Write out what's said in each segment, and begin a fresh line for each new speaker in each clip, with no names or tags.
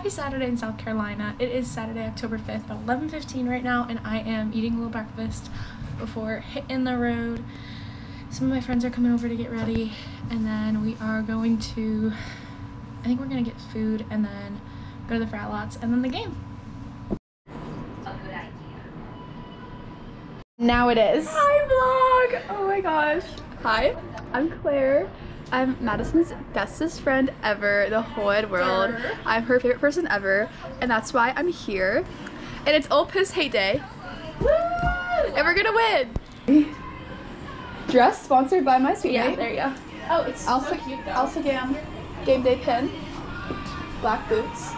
Happy Saturday in South Carolina. It is Saturday, October 5th, about 11:15 right now, and I am eating a little breakfast before hitting the road. Some of my friends are coming over to get ready, and then we are going to, I think we're gonna get food and then go to the frat lots and then the game. Now it is.
Hi vlog! Oh my gosh. Hi, I'm Claire. I'm Madison's bestest friend ever, the whole wide world. I'm her favorite person ever, and that's why I'm here. And it's Ole Miss hate day. Woo! And we're gonna win! Dress sponsored by my sweet
Yeah,
mate.
there you go. Oh, it's
Also,
so cute though.
also game day pin. Black boots.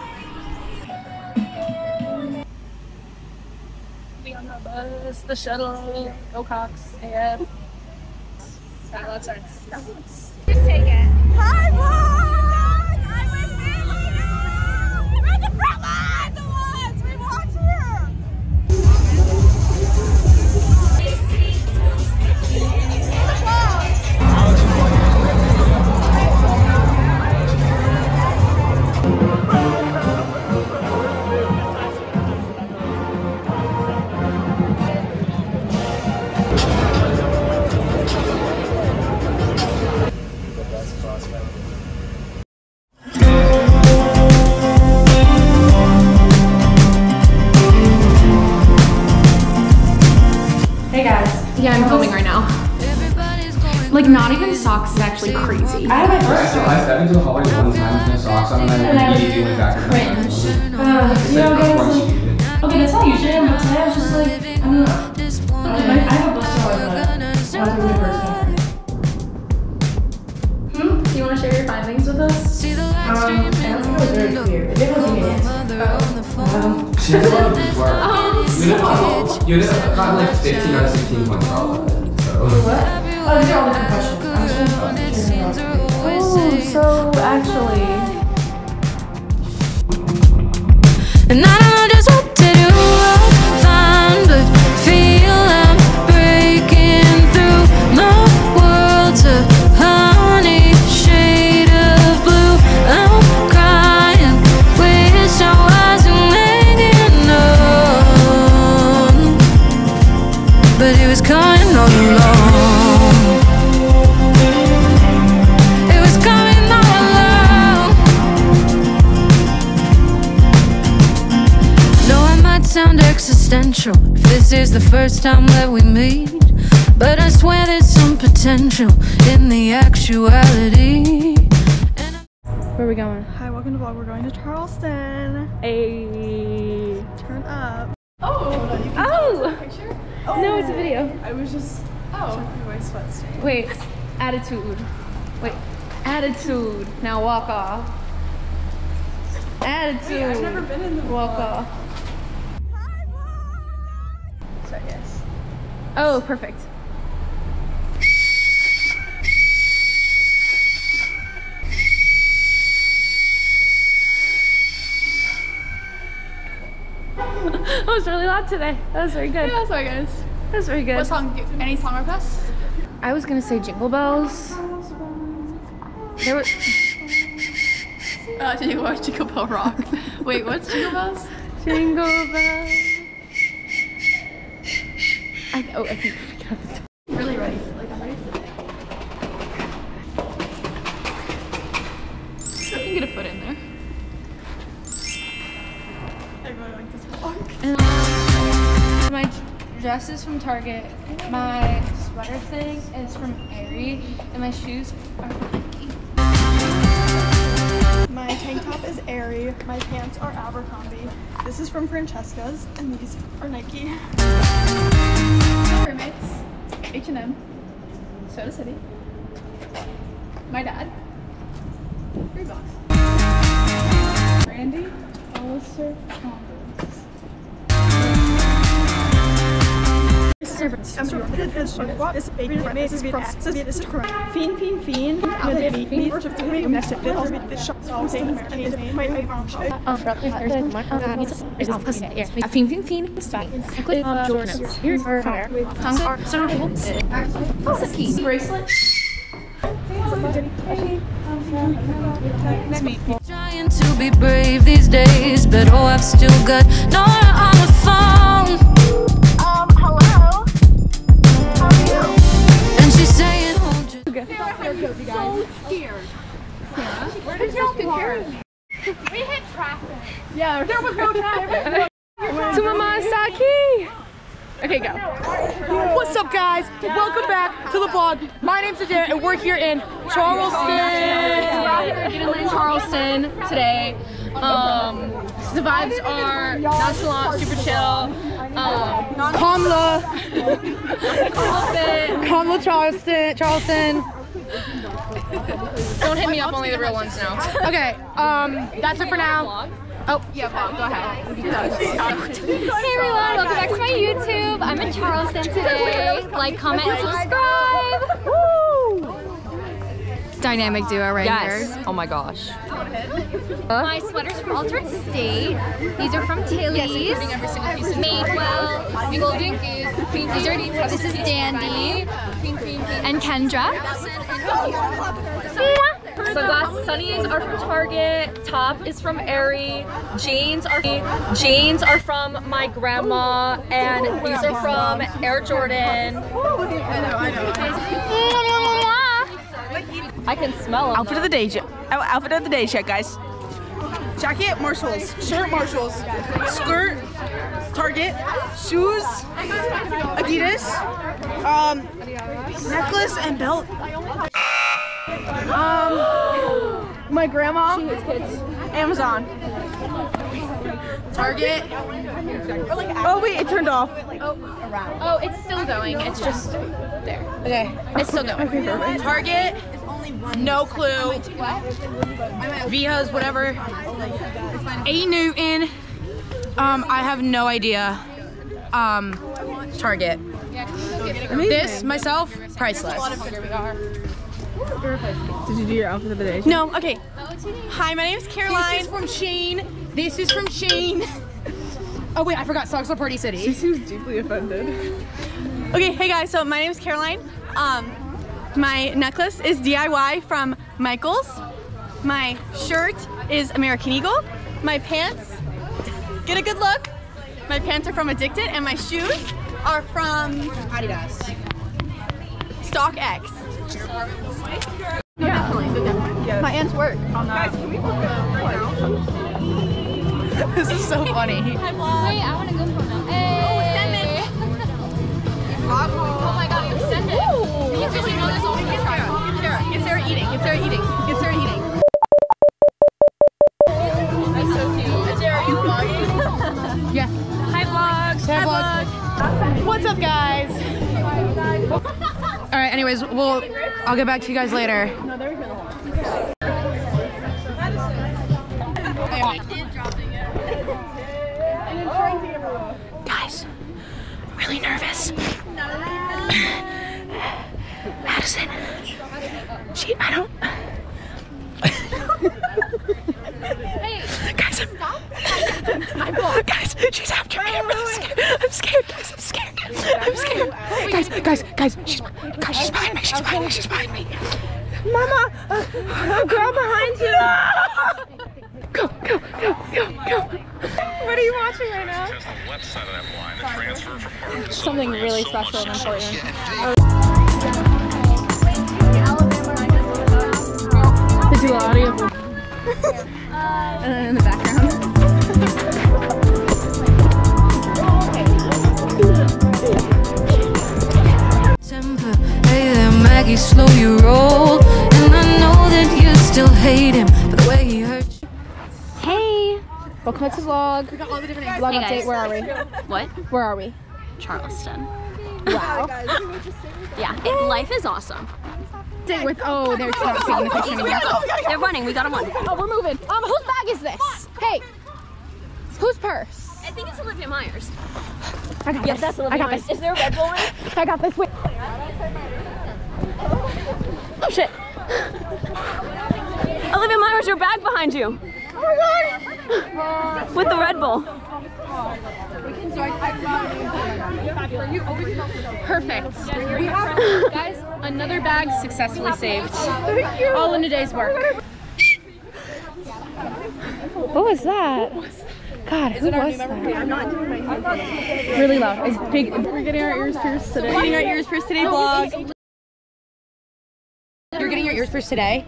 We on the bus, the shuttle, go Cox, and frat lots starts.
Just take it. Hi vlog! I'm with family! We're at the front line! The ones! We walked here!
Hey guys. Yeah, I'm filming right now. Like, not even socks is actually crazy. I have my first
I've been to the hallway one time with no socks on and I immediately went back to
cringe.
Okay, that's how you usually am, but today I was just like, I don't know. I have a blister on my butt. That was a good person.
Do you want to share your findings with us?
I don't think it was very clear. It didn't look it.
She has a lot of good work. You got like 15 out of 16 points for all of it. So.
What? Oh, these are all different questions. I'm just going to
Oh, so actually.
And I don't know just what to do, I'll find, but feel I'm breaking through my world's a honey shade of blue. I'm crying, wish I wasn't hanging on, but it was coming all along. It was coming all along. No, I might sound existential if this is the first time that we meet, but I swear there's some potential in the actuality.
Where are we going?
Hi, welcome to vlog. We're going to Charleston.
Hey.
Turn up.
Oh!
Picture?
No, it's a video.
I was just checking my sweat stain.
Wait, attitude. Wait, attitude. Now walk off. Attitude.
Wait, I've never been in the
walk
vlog.
off.
So yes.
Oh, perfect. That was really loud today. That was very good.
Yeah, sorry guys.
That was very good.
What song? Any song requests?
I was gonna say Jingle Bells. There was.
Jingle Bell Rock. Wait, what's Jingle Bells?
Jingle Bells. I think I forgot the time.
I'm really ready. Like, I'm ready for the day. I can get a foot in there. I really like this vlog.
My dress is from Target. My sweater thing is from Aerie, and my shoes are from Nike.
My tank top is Aerie. My pants are Abercrombie. This is from Francesca's, and these are Nike. My roommates, H&M, Soda City. My dad, Reebok. Randy, Hollister, Converse.
Bracelet.
Trying to to be brave these days, but oh, I've still got Nora on the phone.
Hello? How are you?
And she's saying, oh, just
Where did y'all park?
We hit traffic.
Yeah, there was no traffic.
Sumamasaki!
Okay, go. What's up, guys? Welcome back to the vlog. My name's Adair, and we're here in Charleston. We're out here getting in Charleston today. The vibes are nonchalant, super chill. Kamla Charleston. Don't hit me up, only the real ones now. Okay, that's it for now. Oh, yeah, Bob, go ahead.
Hey everyone, welcome back to my YouTube. I'm in Charleston today. Like, comment, and subscribe. Woo!
Dynamic duo right
Yes.
here.
Oh my gosh. My sweaters from Alternate State. These are from Tilly's. Madewell. Golden Goose. This is Dandy. And Kendra.
Sunglasses, sunnies are from Target. Top is from Aerie. Jeans are from my grandma, and these are from Air Jordan. I can smell them.
Outfit of the day check, guys. Jacket, Marshalls. Shirt, Marshalls. Skirt, Target. Shoes, Adidas. Necklace and belt. My grandma. Amazon. Target. Oh wait, it turned off.
Oh, it's still going. It's just there.
Okay.
It's still going.
Target. No clue. Via's, whatever. A Newton. I have no idea. Target. This myself, priceless.
Did you do your outfit of the day?
No, okay. Hi, my name is Caroline.
This is from Shane. This is from Shane.
Oh wait, I forgot Socks are Party City.
She seems deeply offended.
Okay, hey guys, so my name is Caroline. My necklace is DIY from Michaels. My shirt is American Eagle. My pants, get a good look. My pants are from Addicted, and my shoes are from Adidas. StockX. Yeah, definitely. Yes. My aunts work on that. Guys, can we look at This is so funny.
Wait, I want to go for now. Hey. Oh, send it. Oh my god, you send it. Because you know there's always a try.
Get Sarah eating. Get Sarah eating. Get Sarah eating. That's so cute. Sarah, are you vlogging?
Yeah.
Hi vlogs. Hi vlog. What's up, guys? All right. Anyways, I'll get back to you guys later. No, there we go. Guys, I'm really nervous. Madison, I don't. Guys, guys, she's after me. I'm really scared. I'm scared, guys. I'm scared. Guys, she's behind me. She's behind me. Mama, a girl behind you. Go. What are you watching right now?
Something really special and important.
The duality of and then in the background.
Hey there, Maggie, slow your roll. And I know that you still hate him for the way he hurt you.
Hey.
Welcome to vlog. We got all the different vlog
Hey,
update.
guys.
Where are we?
What?
Where are we?
Charleston.
Wow.
Yeah, life is awesome.
Stay with. Oh, they're taking the picture anymore.
They're running. We got them on.
Oh, we're moving. Whose bag is this? Hey. Whose purse?
I think it's Olivia Myers.
I got
Yep,
this.
that's Olivia
I got
Myers.
this.
Is there a Red Bull in?
I got this. Wait.
Oh shit. Olivia Myers, your bag behind you. Oh my god. With the Red Bull.
Perfect. We have, guys, another bag successfully saved. All in a day's work.
What was that? God, who was that?
I'm not doing my hand.
Really loud. It's big.
We're getting our ears pierced today. Getting our ears pierced today vlog.
You're getting your ears pierced today?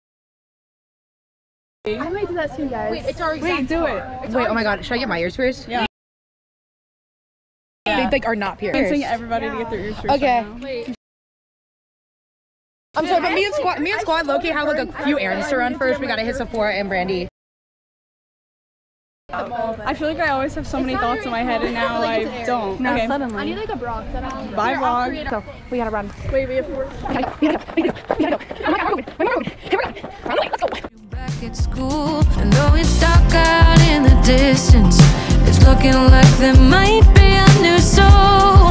I might do that soon, guys.
Wait, it's our
Wait, do it.
Wait, oh my god, should I get my ears pierced?
Yeah.
They like are not pierced.
I'm convincing everybody to get their ears pierced.
Okay.
Right now. Wait.
I'm sorry, but me and Squad Loki have like a few errands to run first. We gotta hit Sephora and Brandy.
I feel like I always have so many thoughts in my head and now I don't.
No,
okay.
suddenly.
I need like a bra. Bye vlog.
So, we gotta run.
Wait, we have 4.
Back at school, and though it's dark out in the distance, it's looking like there might be a new soul.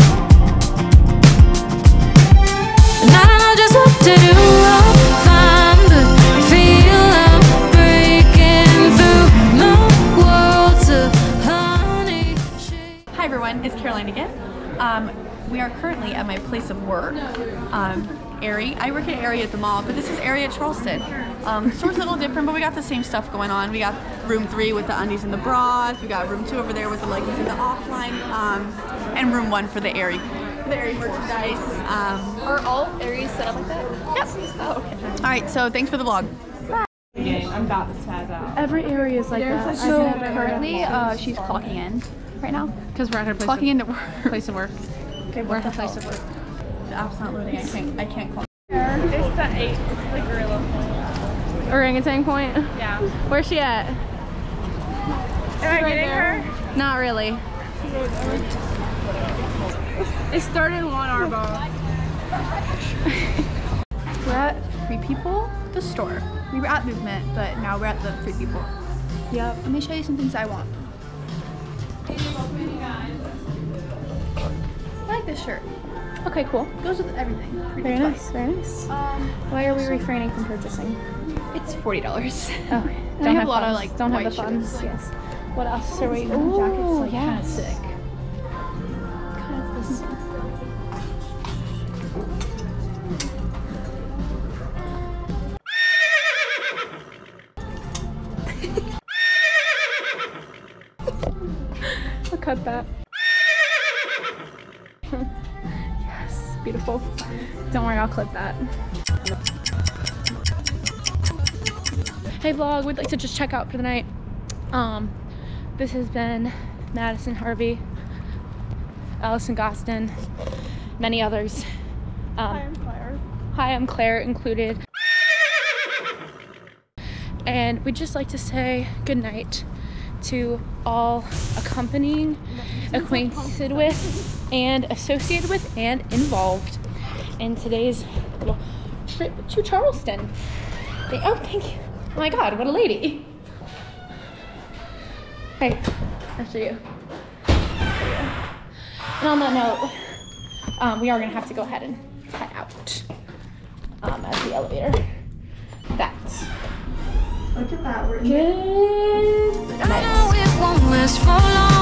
And I don't know just what to do. I'll find the feel I'm breaking through. My world's a honey shade.
Hi everyone, it's Caroline again. We are currently at my place of work, Aerie. I work at Aerie at the mall, but this is Aerie at Charleston. The store's a little different, but we got the same stuff going on. We got room 3 with the undies and the bras. We got room 2 over there with the leggings and the offline, and room 1 for the Aerie merchandise.
Are all areas set up like that?
Yep. Oh, okay. All right, so thanks for the vlog.
I'm about to spaz out.
Every area is like that.
So currently, she's clocking in right now.
Because we're at her place.
Clocking into work.
Place of work.
Okay,
We're at her place of work.
The app's not loading. I can't clock.
It's the 8. It's the gorilla.
Orangutan point?
Yeah.
Where's she at?
Am I getting her?
Not really.
It started 1 hour ball.
We're at Free People, the store. We were at Movement, but now we're at the Free People. Yep. Let me show you some things I want. I like this shirt.
Okay, cool.
Goes with everything.
Very nice, very nice. Why are we refraining from purchasing?
It's $40.
Oh,
I have a lot of like
don't have
white
the funds.
shirts.
Yes. What else are we?
Jacket's like kind of
yes.
sick.
I'll cut that. Yes, beautiful. Don't worry, I'll clip that. Hey vlog, we'd like to just check out for the night. This has been Madison Harvey, Allison Gostin, many others.
Hi, I'm Claire.
Hi, I'm Claire included. And we'd just like to say good night to all accompanying, acquainted with, and associated with, and involved in today's little trip to Charleston. Oh, thank you. Oh my God, what a lady. Hey, after you. And on that note, we are gonna have to go ahead and head out as the elevator. That's. Look at that, we're good.
I know it won't last for long.